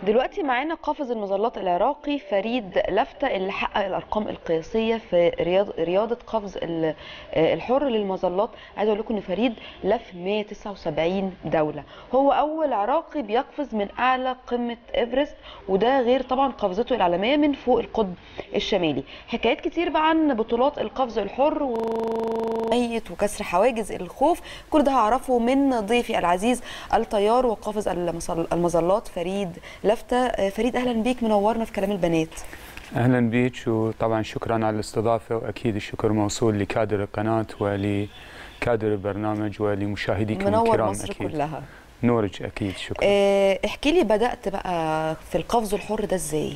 دلوقتي معانا قافز المظلات العراقي فريد لفتة اللي حقق الارقام القياسيه في رياضه قفز الحر للمظلات. عايز اقول لكم ان فريد لف 179 دوله، هو اول عراقي بيقفز من اعلى قمه ايفرست، وده غير طبعا قفزته العالميه من فوق القطب الشمالي. حكايات كتير بقى عن بطولات القفز الحر وميت وكسر حواجز الخوف، كل ده هعرفه من ضيفي العزيز الطيار وقافز المظلات فريد لفتة. فريد اهلا بيك، منورنا في كلام البنات. اهلا بيك، وطبعا شكرا على الاستضافه، واكيد الشكر موصول لكادر القناه ولكادر البرنامج ولمشاهديكم الكرام. منور مصر أكيد. كلها. نورك اكيد، شكرا. احكي لي بدأت بقى في القفز الحر ده ازاي؟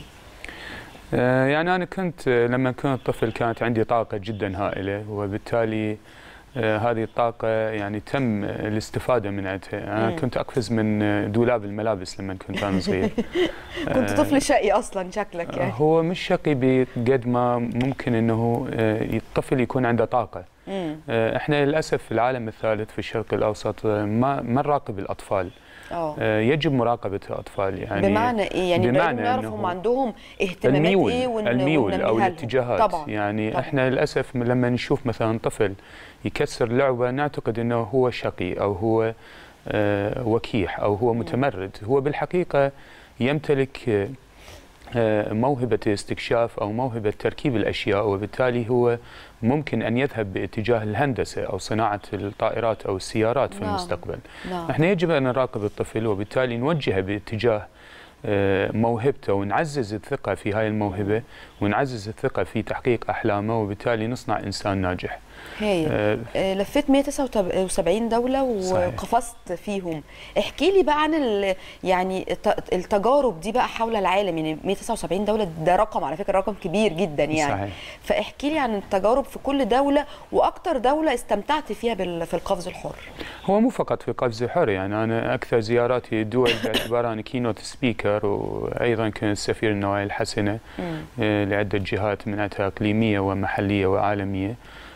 يعني انا كنت لما كنت طفل كانت عندي طاقه جدا هائله، وبالتالي هذه الطاقة يعني تم الاستفادة منها. أنا كنت أقفز من دولاب الملابس لما كنت أنا صغير. كنت طفل شقي أصلا شكلك يعني. هو مش شقي بقد ما ممكن أنه الطفل يكون عنده طاقة. إحنا للأسف في العالم الثالث في الشرق الأوسط ما نراقب الأطفال. يجب مراقبة الأطفال. يعني بمعنى إيه؟ يعني بمعنى نعرف هم عندهم اهتمامات إيه الميول أو الاتجاهات. طبعا. يعني طبعا. إحنا للأسف لما نشوف مثلا طفل يكسر لعبة نعتقد أنه هو شقي أو هو وكيح أو هو متمرد. هو بالحقيقة يمتلك موهبة استكشاف أو موهبة تركيب الأشياء، وبالتالي هو ممكن أن يذهب باتجاه الهندسة أو صناعة الطائرات أو السيارات في المستقبل. احنا يجب أن نراقب الطفل، وبالتالي نوجهه باتجاه موهبته، ونعزز الثقة في هاي الموهبة، ونعزز الثقة في تحقيق أحلامه، وبالتالي نصنع إنسان ناجح. هي لفيت 179 دولة وقفزت فيهم. احكي لي بقى عن يعني التجارب دي بقى حول العالم. يعني 179 دولة ده رقم، على فكرة رقم كبير جدا يعني. صحيح. فاحكي لي عن التجارب في كل دولة، واكتر دولة استمتعت فيها في القفز الحر. هو مو فقط في القفز الحر، يعني انا اكثر زياراتي الدول باعتبار انا كينوت سبيكر، وايضا كنت سفير النوايا الحسنة لعدة جهات منها اقليمية ومحلية وعالمية.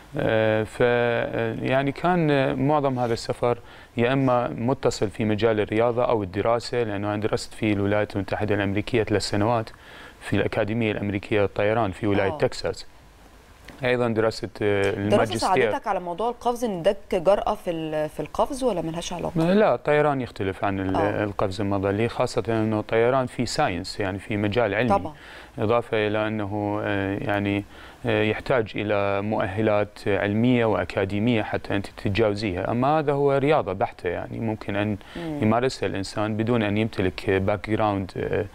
يعني كان معظم هذا السفر يا اما متصل في مجال الرياضه او الدراسه، لانه انا درست في الولايات المتحده الامريكيه 3 سنوات في الاكاديميه الامريكيه للطيران في ولايه تكساس. ايضا درست الماجستير. دراسه ساعدتك على موضوع القفز ان اداك جرأة في القفز، ولا ملهاش علاقه؟ لا، الطيران يختلف عن القفز المظلي، خاصه انه الطيران في ساينس، يعني في مجال علمي طبعا. اضافه الى انه يعني يحتاج الى مؤهلات علميه واكاديميه حتى انت تتجاوزيها، اما هذا هو رياضه بحته، يعني ممكن ان يمارسها الانسان بدون ان يمتلك باك جراوند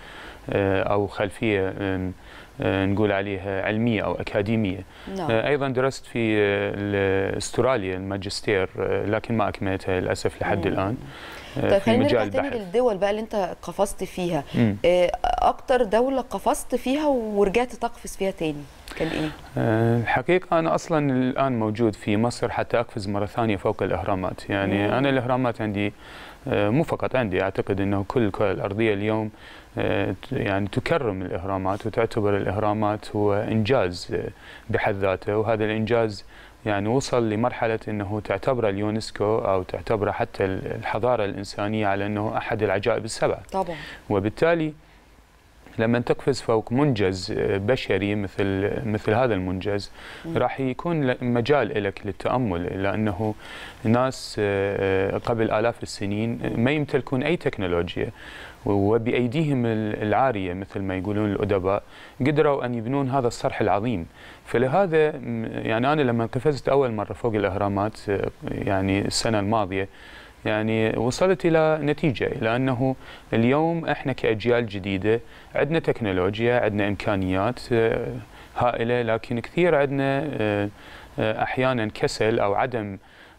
او خلفيه نقول عليها علميه او اكاديميه. ايضا درست في استراليا الماجستير، لكن ما اكملتها للاسف لحد الان. طيب خلينا نرجع تاني للدول بقى اللي انت قفزت فيها. اكتر دولة قفزت فيها ورجعت تقفز فيها تاني كان ايه؟ الحقيقة انا اصلا الان موجود في مصر حتى اقفز مرة ثانية فوق الاهرامات. يعني انا الاهرامات عندي، مو فقط عندي، اعتقد انه كل الكرة الارضية اليوم يعني تكرم الاهرامات، وتعتبر الاهرامات هو انجاز بحد ذاته، وهذا الانجاز يعني وصل لمرحلة أنه تعتبره اليونسكو أو تعتبره حتى الحضارة الإنسانية على أنه أحد العجائب السبع طبعا. وبالتالي لما تقفز فوق منجز بشري مثل هذا المنجز، راح يكون مجال لك للتأمل، لأنه ناس قبل آلاف السنين ما يمتلكون أي تكنولوجيا، وبأيديهم العارية مثل ما يقولون الأدباء قدروا أن يبنون هذا الصرح العظيم. فلهذا يعني أنا لما قفزت أول مرة فوق الأهرامات يعني السنة الماضية، يعني وصلت إلى نتيجة، لأنه اليوم إحنا كأجيال جديدة عندنا تكنولوجيا، عندنا إمكانيات هائلة، لكن كثير عندنا أحيانا كسل أو عدم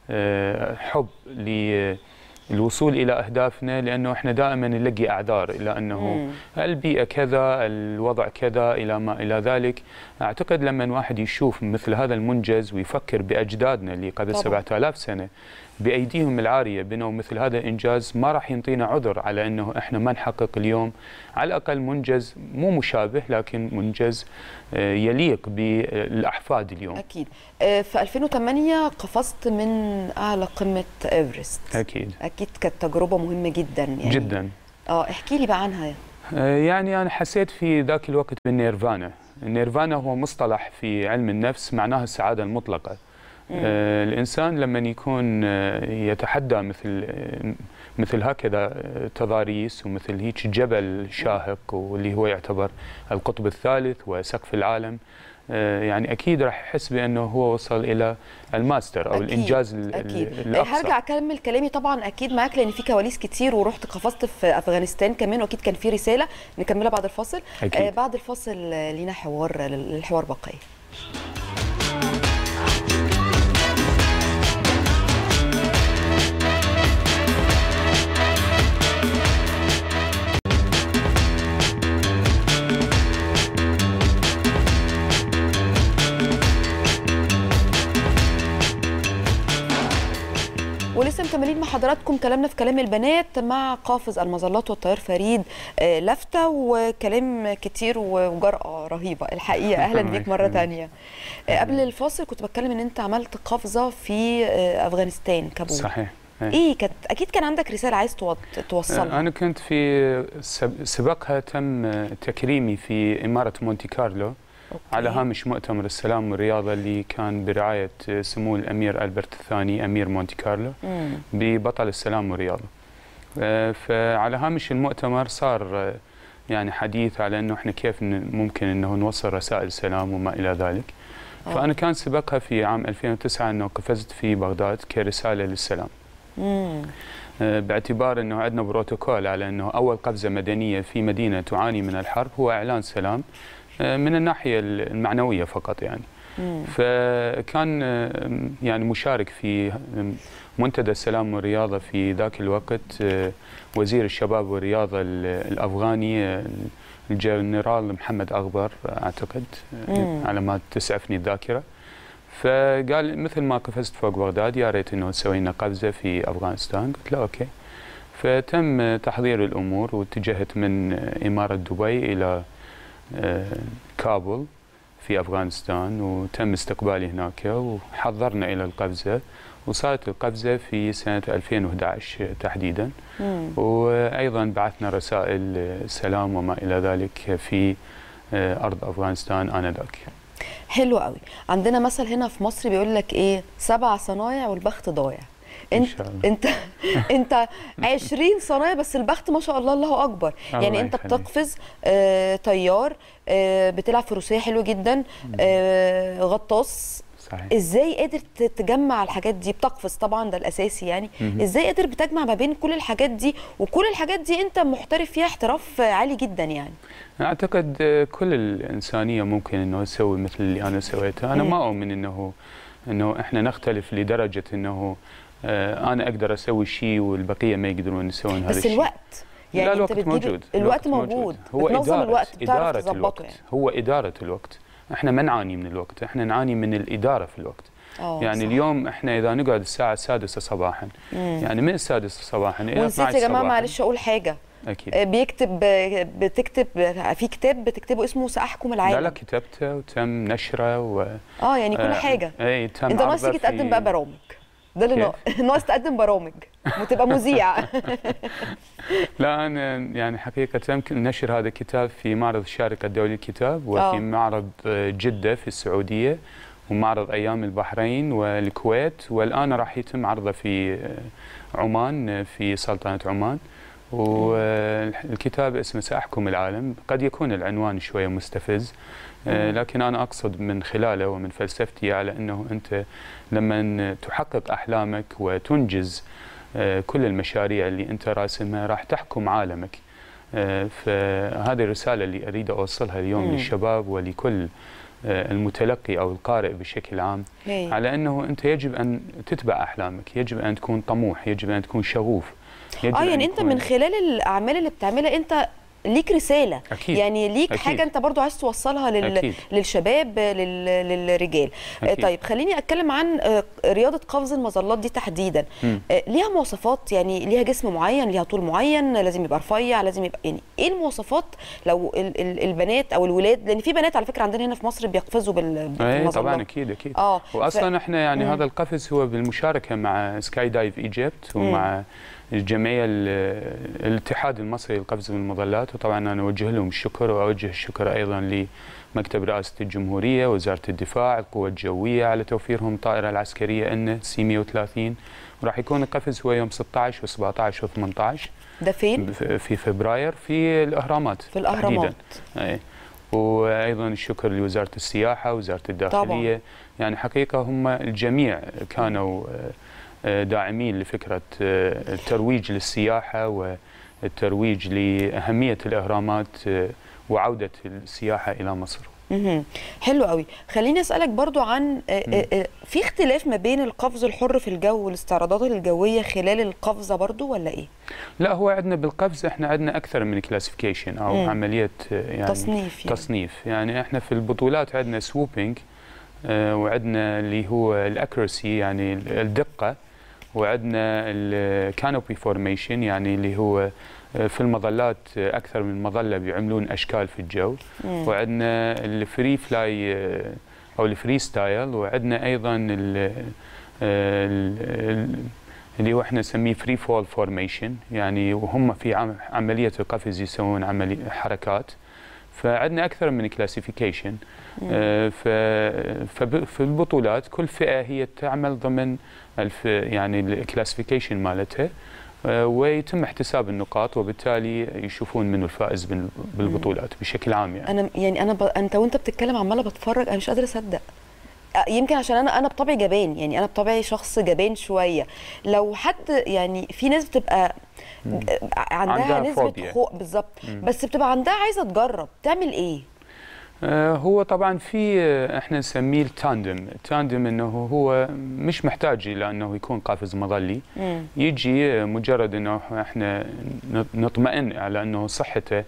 حب للوصول إلى أهدافنا، لأنه إحنا دائما نلاقي أعذار إلى أنه البيئة كذا، الوضع كذا، إلى ما إلى ذلك. أعتقد لما واحد يشوف مثل هذا المنجز ويفكر بأجدادنا اللي قبل 7000 سنة بأيديهم العارية بنوا مثل هذا الإنجاز، ما راح ينطينا عذر على أنه إحنا ما نحقق اليوم على الأقل منجز مو مشابه، لكن منجز يليق بالأحفاد اليوم. أكيد. في 2008 قفزت من أعلى قمة إيفرست. أكيد كانت تجربة مهمة جدا يعني. جدا. احكي لي بقى عنها. يعني أنا حسيت في ذاك الوقت بالنيرفانا. النيرفانا هو مصطلح في علم النفس معناها السعادة المطلقة. الإنسان لما يكون يتحدى مثل هكذا تضاريس ومثل هيك جبل شاهق واللي هو يعتبر القطب الثالث وسقف العالم، يعني أكيد راح يحس بأنه هو وصل إلى الماستر أو أكيد الإنجاز أكيد. الأقصى. هرجع أكمل كلامي طبعا أكيد معاك، لأن في كواليس كتير ورحت قفزت في أفغانستان كمان، وأكيد كان في رسالة نكملها بعد الفاصل. بعد الفاصل لينا حوار، الحوار بقية. ولسه مكملين مع حضراتكم كلامنا في كلام البنات مع قافز المظلات والطيار فريد لفتة، وكلام كتير وجرأة رهيبة الحقيقة. أهلا بيك مرة تانية. قبل الفاصل كنت بتكلم إن أنت عملت قفزة في أفغانستان، كابول. صحيح. إيه كانت أكيد كان عندك رسالة عايز توصلها. أنا كنت في سبقها تم تكريمي في إمارة مونتي كارلو على هامش مؤتمر السلام والرياضة اللي كان برعاية سمو الأمير ألبرت الثاني أمير مونتي كارلو ببطل السلام والرياضة. فعلى هامش المؤتمر صار يعني حديث على أنه إحنا كيف ممكن أنه نوصل رسائل السلام وما إلى ذلك. فأنا كان سبقها في عام 2009 أنه قفزت في بغداد كرسالة للسلام. باعتبار أنه عندنا بروتوكول على أنه أول قفزة مدنية في مدينة تعاني من الحرب هو إعلان سلام من الناحية المعنوية فقط يعني. فكان يعني مشارك في منتدى السلام والرياضة في ذاك الوقت وزير الشباب والرياضة الأفغاني الجنرال محمد أغبر أعتقد على ما تسعفني الذاكرة. فقال مثل ما قفزت فوق بغداد يا ريت انه تسوي لنا قفزه في افغانستان. قلت له اوكي. فتم تحضير الامور واتجهت من اماره دبي الى كابول في أفغانستان، وتم استقبالي هناك وحضرنا إلى القفزة، وصارت القفزة في سنة 2011 تحديدا. وأيضا بعثنا رسائل سلام وما إلى ذلك في أرض أفغانستان آنذاك. حلو قوي. عندنا مثل هنا في مصر بيقول لك إيه، 7 صنايع والبخت ضايع. انت 20 صنايع بس البخت ما شاء الله الله اكبر. يعني انت بتقفز طيار، بتلعب فروسيه حلو جدا، غطاس. صحيح. ازاي قادر تجمع الحاجات دي؟ بتقفز طبعا ده الاساسي يعني. ازاي قادر بتجمع ما بين كل الحاجات دي؟ وكل الحاجات دي انت محترف فيها احتراف عالي جدا يعني. اعتقد كل الانسانيه ممكن انه تسوي مثل اللي انا سويته. انا ما اؤمن انه احنا نختلف لدرجه انه أنا أقدر أسوي شيء والبقية ما يقدرون يسوون هذا الشيء. بس الوقت يعني لا، الوقت موجود. الوقت موجود. هو إدارة الوقت يعني. هو إدارة الوقت. إحنا ما نعاني من الوقت، إحنا نعاني من الإدارة في الوقت. يعني صح. اليوم إحنا إذا نقعد الساعة 6 صباحا يعني من 6 صباحا إلى 12 صباحا. ونسيت يا جماعة معلش أقول حاجة. أكيد. بتكتب في كتاب بتكتبه اسمه سأحكم العالم. لا كتبته وتم نشره يعني كل حاجة. تم. أنت ناقص تيجي تقدم بقى برامج. ده اللي ناقص تقدم برامج وتبقى مذيع. لا أنا يعني حقيقة يمكن نشر هذا الكتاب في معرض الشارقة الدولي للكتاب، وفي معرض جدة في السعودية، ومعرض أيام البحرين والكويت، والآن راح يتم عرضه في عمان في سلطنة عمان. والكتاب اسمه سأحكم العالم. قد يكون العنوان شوية مستفز، لكن أنا أقصد من خلاله ومن فلسفتي على أنه أنت لما تحقق أحلامك وتنجز كل المشاريع اللي أنت راسمها راح تحكم عالمك. فهذه الرسالة اللي أريد أوصلها اليوم للشباب ولكل المتلقي أو القارئ بشكل عام، على أنه أنت يجب أن تتبع أحلامك، يجب أن تكون طموح، يجب أن تكون شغوف. يعني أنت من خلال الأعمال اللي بتعملها أنت ليك رسالة. أكيد. يعني ليك أكيد. حاجة أنت برضو عايز توصلها للشباب للرجال. أكيد. طيب خليني أتكلم عن رياضة قفز المظلات دي تحديدا. ليها مواصفات، يعني ليها جسم معين، ليها طول معين، لازم يبقى رفيع، لازم يبقى يعني ايه المواصفات لو البنات او الولاد؟ لان في بنات على فكرة عندنا هنا في مصر بيقفزوا بالمظلات. طبعا اكيد. واصلا احنا يعني هذا القفز هو بالمشاركة مع سكاي دايف ايجيبت ومع الجمعيه الاتحاد المصري للقفز بالمظلات، وطبعا انا اوجه لهم الشكر، واوجه الشكر ايضا لمكتب رئاسه الجمهوريه، وزاره الدفاع، القوى الجويه، على توفيرهم الطائره العسكريه ان سي 130. وراح يكون القفز هو يوم 16 و17 و18. ده فين؟ في فبراير في الاهرامات. في الاهرامات. اي. وايضا الشكر لوزاره السياحه، وزاره الداخليه. طبعا. يعني حقيقه هم الجميع كانوا داعمين لفكره الترويج للسياحه والترويج لاهميه الاهرامات وعوده السياحه الى مصر. حلو قوي. خليني اسالك برضو عن في اختلاف ما بين القفز الحر في الجو والاستعراضات الجويه خلال القفزه برضو ولا ايه؟ لا، هو عندنا بالقفز احنا عندنا اكثر من كلاسيفيكيشن او عمليه يعني تصنيف. يعني احنا في البطولات عندنا سووبينج، وعندنا اللي هو الاكيرسي يعني الدقه، وعندنا الكانوبي فورميشن يعني اللي هو في المظلات اكثر من مظله بيعملون اشكال في الجو، وعندنا الفري فلاي او الفري ستايل، وعندنا ايضا اللي هو احنا نسميه فري فول فورميشن، يعني وهم في عمليه القفز يسوون عمليه حركات. فعندنا اكثر من كلاسيفيكيشن. في البطولات كل فئه هي تعمل ضمن يعني الكلاسيفيكيشن مالتها، ويتم احتساب النقاط، وبالتالي يشوفون منو الفائز بالبطولات بشكل عام. يعني انت وانت بتتكلم عماله بتفرج، انا مش قادره اصدق. يمكن عشان انا بطبعي جبان، يعني انا بطبعي شخص جبان شويه. لو حد يعني في ناس بتبقى عندها نسبه خوف بالظبط، بس بتبقى عندها عايزه تجرب، تعمل ايه؟ هو طبعا في احنا نسميه التاندم انه هو مش محتاج الى انه يكون قافز مظلي. يجي مجرد انه احنا نطمئن على انه صحته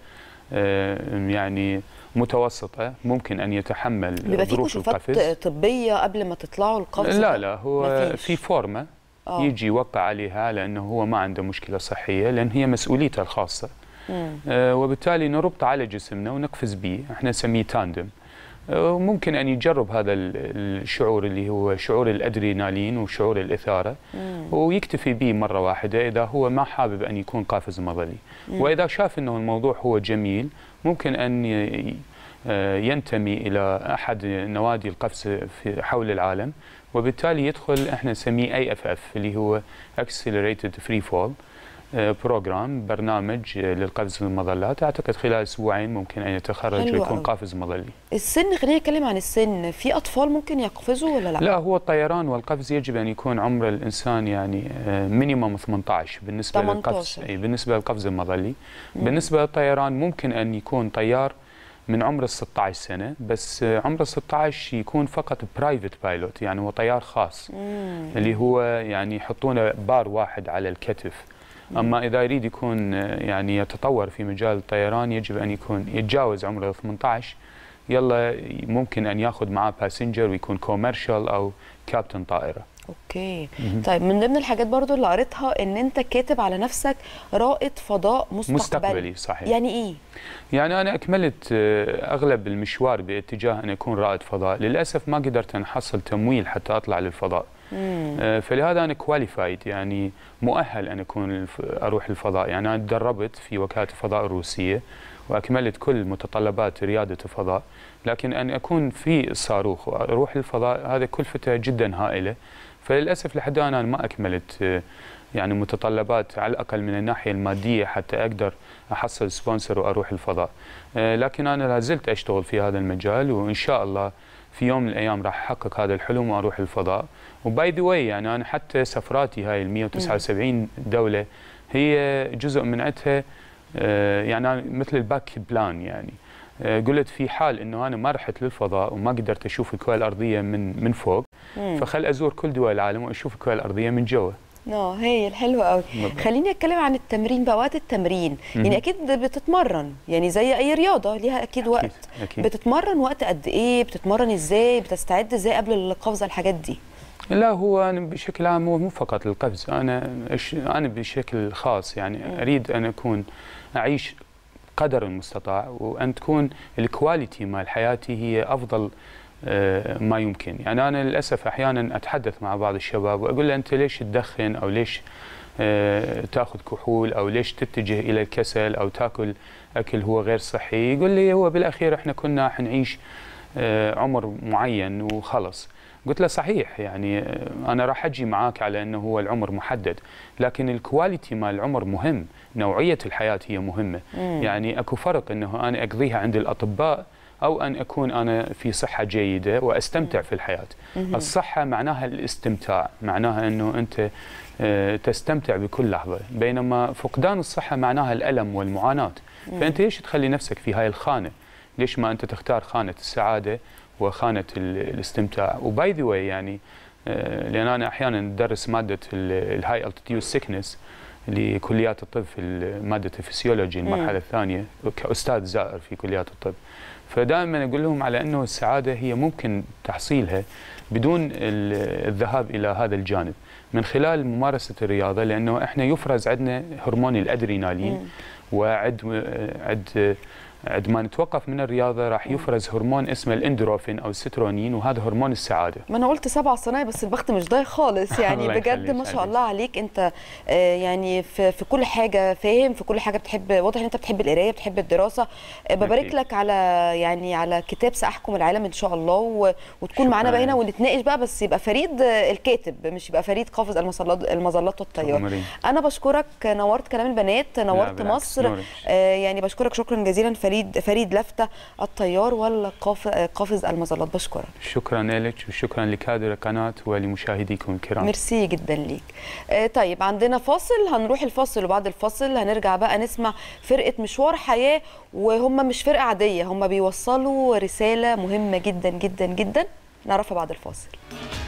يعني متوسطه، ممكن ان يتحمل ظروف القفز. بيبقى في طبيه قبل ما تطلعوا القفز؟ لا هو في فورمه يجي يوقع عليها لانه هو ما عنده مشكله صحيه، لان هي مسؤوليته الخاصه. وبالتالي نربط على جسمنا ونقفز به، احنا نسميه تاندم. وممكن ان يجرب هذا الشعور اللي هو شعور الادرينالين وشعور الاثاره، ويكتفي به مره واحده اذا هو ما حابب ان يكون قافز مظلي. واذا شاف انه الموضوع هو جميل، ممكن ان ينتمي الى احد نوادي القفز في حول العالم، وبالتالي يدخل احنا نسميه AFF اللي هو Accelerated Free Fall بروجرام، برنامج للقفز بالمظلات. اعتقد خلال اسبوعين ممكن ان يتخرج ويكون قافز مظلي. السن، خلينا نتكلم عن السن. في اطفال ممكن يقفزوا ولا لا؟ لا، هو الطيران والقفز يجب ان يكون عمر الانسان يعني مينيمم 18 بالنسبه للقفز، بالنسبه للقفز المظلي. بالنسبه للطيران ممكن ان يكون طيار من عمر 16 سنه، بس عمر 16 يكون فقط برايفت بايلوت، يعني هو طيار خاص اللي هو يعني يحطونه بار واحد على الكتف. اما اذا يريد يكون يعني يتطور في مجال الطيران يجب ان يكون يتجاوز عمره 18، يلا ممكن ان ياخذ معاه باسنجر ويكون كوميرشال او كابتن طائره. اوكي. طيب من ضمن الحاجات برضو اللي قريتها ان انت كاتب على نفسك رائد فضاء مستقبلي. صحيح. يعني ايه؟ يعني انا اكملت اغلب المشوار باتجاه ان اكون رائد فضاء. للاسف ما قدرت ان احصل تمويل حتى اطلع للفضاء. فلهذا انا كواليفايد، يعني مؤهل ان اروح الفضاء. يعني انا تدربت في وكاله الفضاء الروسيه واكملت كل متطلبات رياده الفضاء، لكن ان اكون في الصاروخ واروح للفضاء هذا كلفته جدا هائله. فللاسف لحد الان انا ما اكملت يعني متطلبات على الاقل من الناحيه الماديه حتى اقدر احصل سبونسر واروح الفضاء. لكن انا لا زلت اشتغل في هذا المجال، وان شاء الله في يوم من الايام راح احقق هذا الحلم واروح الفضاء. وباي ذا واي يعني انا حتى سفراتي هاي ال 179 دوله هي جزء من عندها يعني مثل الباك بلان. يعني قلت في حال انه انا ما رحت للفضاء وما قدرت اشوف الكره الارضيه من فوق، فخل ازور كل دول العالم واشوف الكره الارضيه من جوا. هي الحلوة قوي. خليني اتكلم عن التمرين بقى. وقت التمرين يعني اكيد بتتمرن، يعني زي اي رياضه ليها اكيد وقت. أكيد. بتتمرن وقت قد ايه؟ بتتمرن ازاي؟ بتستعد ازاي قبل القفزه الحاجات دي؟ لا، هو أنا بشكل عام مو فقط القفز، انا بشكل خاص يعني اريد ان اكون اعيش قدر المستطاع، وان تكون الكواليتي مال حياتي هي افضل ما يمكن. يعني انا للاسف احيانا اتحدث مع بعض الشباب واقول له انت ليش تدخن او ليش تاخذ كحول، او ليش تتجه الى الكسل او تاكل اكل هو غير صحي. يقول لي هو بالاخير احنا كنا حنعيش عمر معين وخلص. قلت له صحيح، يعني انا راح اجي معاك على انه هو العمر محدد، لكن الكواليتي مال العمر مهم، نوعيه الحياه هي مهمه. يعني اكو فرق انه انا اقضيها عند الاطباء او ان اكون انا في صحه جيده واستمتع في الحياه. الصحه معناها الاستمتاع، معناها انه انت تستمتع بكل لحظه، بينما فقدان الصحه معناها الالم والمعاناه. فانت ليش تخلي نفسك في هاي الخانه؟ ليش ما انت تختار خانه السعاده وخانه الاستمتاع؟ وباي ذا واي يعني لان انا احيانا ادرس ماده الهاي التيتيود سيكنس لكليات الطب في ماده الفسيولوجي المرحله الثانيه كاستاذ زائر في كليات الطب. فدائما اقول لهم على انه السعاده هي ممكن تحصيلها بدون الذهاب الى هذا الجانب من خلال ممارسه الرياضه، لانه احنا يفرز عندنا هرمون الادرينالين، عند ما نتوقف من الرياضه راح يفرز هرمون اسمه الاندروفين او السترونين، وهذا هرمون السعاده. ما انا قلت 7 صنايع بس البخت مش ضايع خالص يعني بجد ما شاء الله عليك. انت يعني في كل حاجه فاهم، في كل حاجه بتحب، واضح ان انت بتحب القرايه بتحب الدراسه. ببارك لك على يعني على كتاب ساحكم العالم ان شاء الله، وتكون معانا بقى هنا ونتناقش بقى، بس يبقى فريد الكاتب مش يبقى فريد قافز المظلات والطيار. انا بشكرك، نورت كلام البنات، نورت مصر. يعني بشكرك شكرا جزيلا فريد لفتة الطيار ولا قافز المظلات. بشكرك. شكرا لك وشكرا لكادر القناة ولمشاهديكم الكرام. ميرسي جدا ليك. طيب عندنا فاصل، هنروح الفاصل وبعد الفاصل هنرجع بقى نسمع فرقة مشوار حياة، وهم مش فرقة عادية، هم بيوصلوا رسالة مهمة جدا جدا جدا، نعرفها بعد الفاصل.